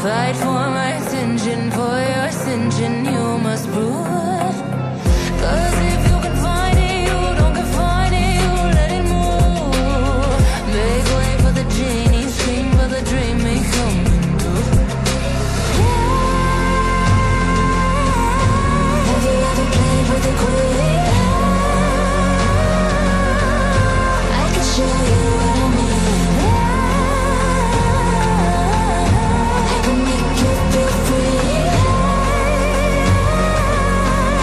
Fight for my attention, for your ascension, you must prove. 'Cause if you can find it, you don't confine it, you let it move. Make way for the genie, scream for the dream, may come true. Have you ever played with a queen? I can show you what I mean. I can make you feel free.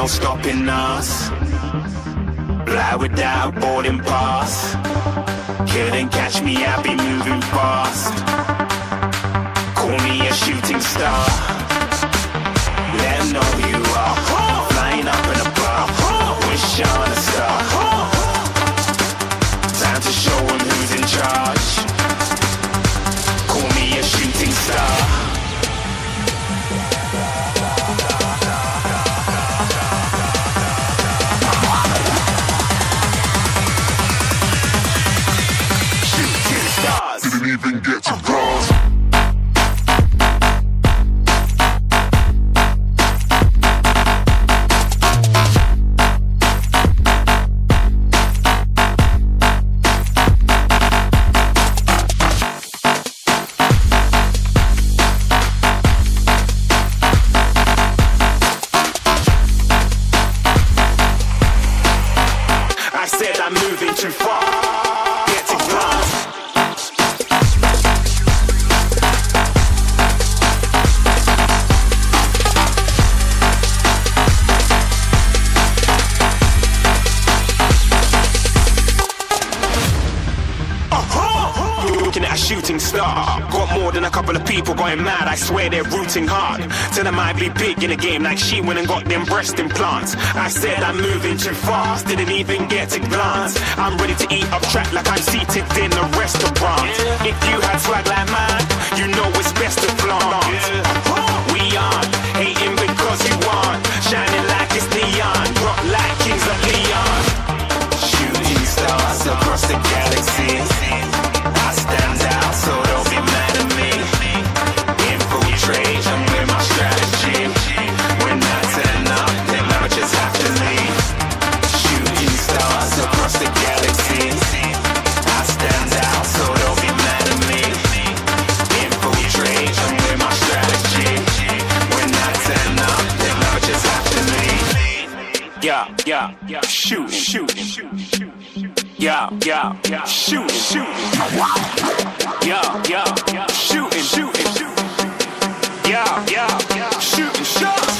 no stopping us. Fly without a boarding pass. Couldn't catch me, I'll be moving fast. Call me a shooting star. Let them know who you are. Flying up in a bar. Wish on a star. Time to show them who's in charge. Call me a shooting star. Didn't even get to cross. I said I'm moving too far. Get to glass. Looking at a shooting star. Got more than a couple of people going mad. I swear they're rooting hard. Tell them I'd be big in the game like she went and got them breast implants. I said I'm moving too fast. Didn't even get to glance. I'm ready to eat up track like I'm seated in a restaurant. If you had swag like mine, you know it's best to flaunt. We aren't hating because you aren't. Shining like it's neon. Rock like kings of Leon. Shooting stars across the galaxy. I stand out, so don't be mad at me. Infiltrate, I'm with my strategy. When I turn up, then I just have to leave. Shooting stars across the galaxy. I stand out, so don't be mad at me. Infiltrate, I'm with my strategy. When I turn up, then I just have to leave. Yeah, shooting. Yeah, shooting. Yeah, shooting. Yeah, shooting shots.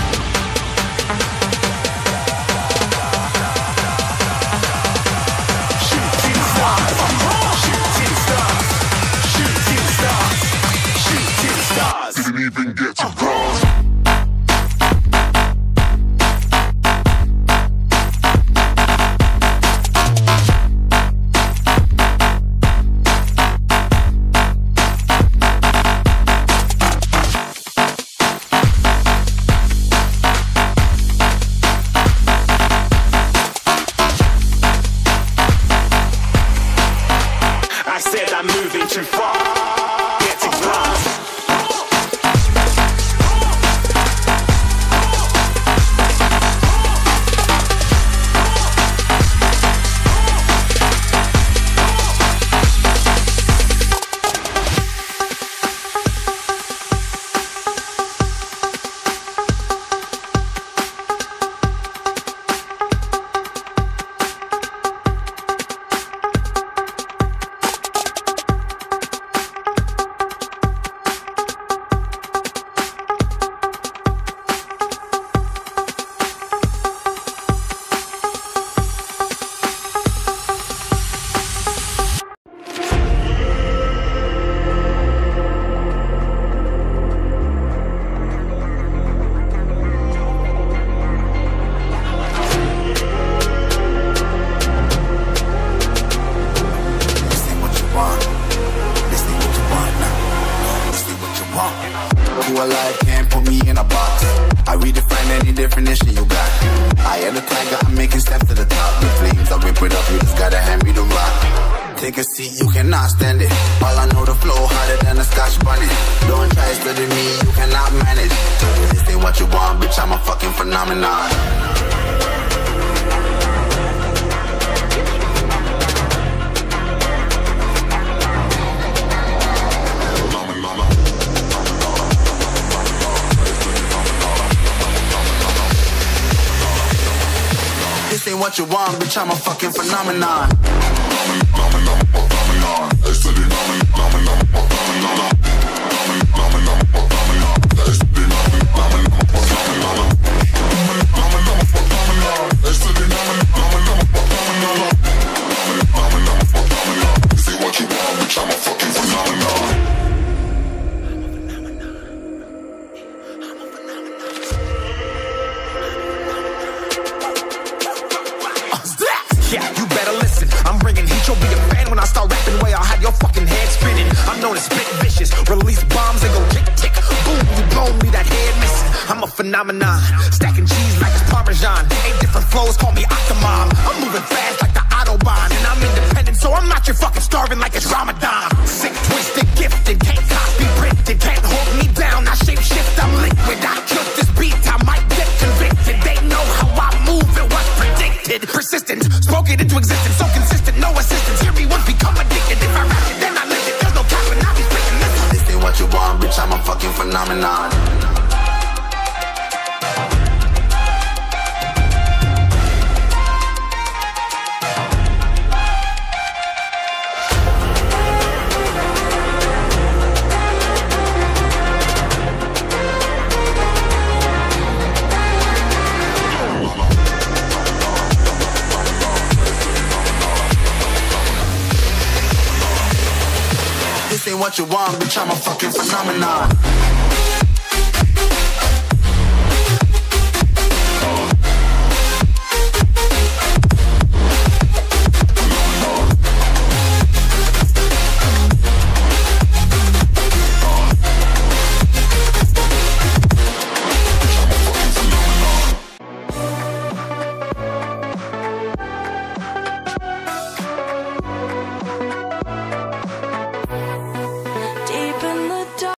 Shooting stars. Didn't even get to cross. I said I'm moving too far. Get to glass. Who alive can't put me in a box. I redefine any definition you got. I am the tiger, I'm making steps to the top. The flames, I whip it up, you just gotta hand me the rock. Take a seat, you cannot stand it. All I know, the flow harder than a Scotch bonnet. Don't try studying me, you cannot manage. This ain't what you want, bitch, I'm a fucking phenomenon. This ain't what you want, bitch, I'm a fucking phenomenon. Yeah, you better listen. I'm bringing heat, you'll be a fan when I start rapping. Way I'll have your fucking head spinning. I'm known as spit vicious, release bombs and go tick tick. Boom, you blow me that head missing. I'm a phenomenon, stacking cheese like it's Parmesan. 8 different flows, call me Octomom. I'm moving fast like the Autobahn, and I'm independent, so I'm not your fucking starving like it's Ramadan. Sick, twisted, gifted, can't copy, printed, can't hold me down. I shape shift, I'm liquid. I killed this beat, I might get convicted. They know how I move, it was predicted. Persistent, spoke it into existence, so consistent, no assistance. Hear me once, become addicted. If I rap it, then I live it. There's no cap, and I'll be spitting this. This ain't what you want, bitch, I'm a fucking phenomenon. This ain't what you want, bitch, I'm a fucking phenomenon.